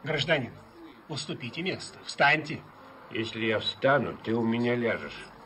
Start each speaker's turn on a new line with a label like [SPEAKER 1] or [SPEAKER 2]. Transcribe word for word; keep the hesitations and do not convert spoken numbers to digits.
[SPEAKER 1] Гражданин, уступите место, встаньте.
[SPEAKER 2] Если я встану, ты у меня ляжешь.